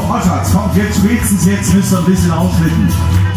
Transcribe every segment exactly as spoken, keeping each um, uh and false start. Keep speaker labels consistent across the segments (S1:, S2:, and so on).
S1: Schatz, kommt jetzt spätestens, jetzt müsst ihr ein bisschen ausflippen.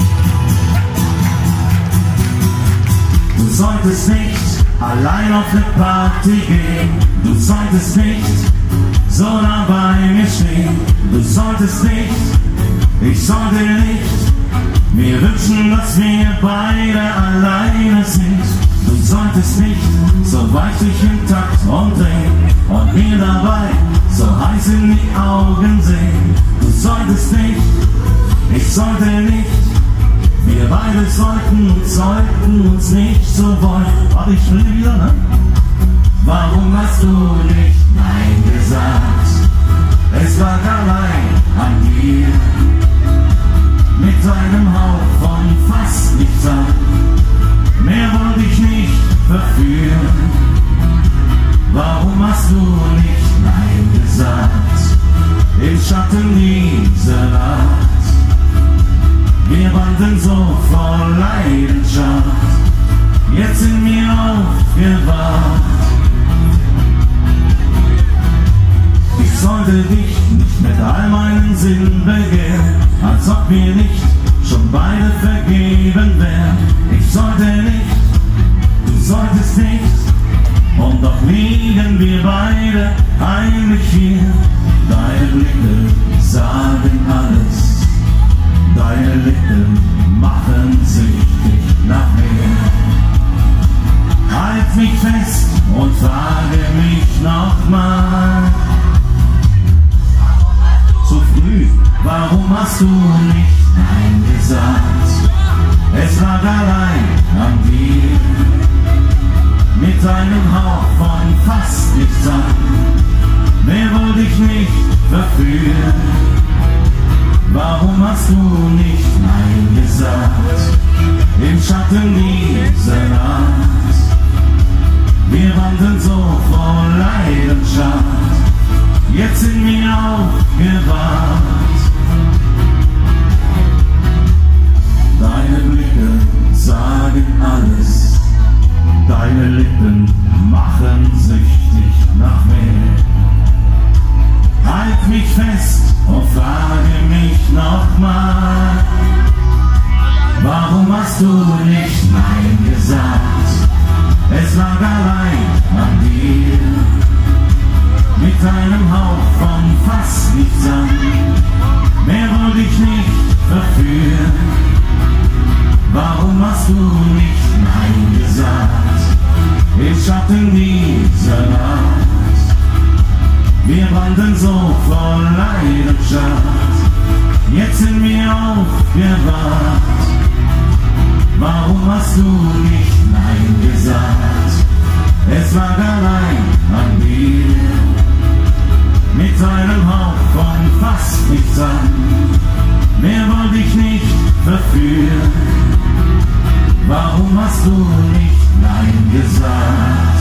S1: Du solltest nicht allein auf eine Party gehen. Du solltest nicht so nah bei mir stehen. Du solltest nicht, ich sollte nicht mir wünschen, dass wir beide alleine sind. Du solltest nicht so weit dich im Takt umdrehen und mir dabei so heiß in die Augen sehen. Du solltest nicht, ich sollte nicht, wir beide sollten, sollten uns nicht so wollen. Warte, ich will wieder, ne? Warum hast du nicht Nein gesagt? Es lag allein an dir, mit deinem Hauch von fast nichts an. Mehr wollte ich nicht verführen. Warum hast du nicht Nein gesagt? Im Schatten dieser Nacht, wir wandeln so voll Leidenschaft, jetzt in mir aufgewacht. Ich sollte dich nicht mit all meinen Sinnen begehren, als ob wir nicht schon beide vergeben wären. Ich sollte nicht, du solltest nicht, und doch liegen wir beide heimlich hier. Deine Blicke sagen alles, deine Lippen machen süchtig nach mir. Halt mich fest und frage mich nochmal, zu früh, warum hast du nicht Nein gesagt? Es lag allein an dir, mit deinem Hauch von fast nichts an. Mehr wollte ich nicht verführen. Warum hast du nicht Nein gesagt? Im Schatten dieser Nacht, wir wandeln so voll Leidenschaft, jetzt in mir aufgewacht. Deine Blicke sagen alles, deine Lippen machen süchtig nach mir. Halt mich fest und frage mich nochmal, warum hast du nicht Nein gesagt? Es lag allein an dir, mit deinem Hauch von fast nichts an. Mehr wollte ich nicht verführen. Warum hast du nicht Nein gesagt? Im Schatten dieser Nacht, wir wandeln so voll Leidenschaft, jetzt in mir aufgewacht. Warum hast du nicht Nein gesagt? Es lag allein an dir, mit deinem Hauch von fast nichts an. Mehr wollte ich nicht verführen. Warum hast du nicht Nein gesagt?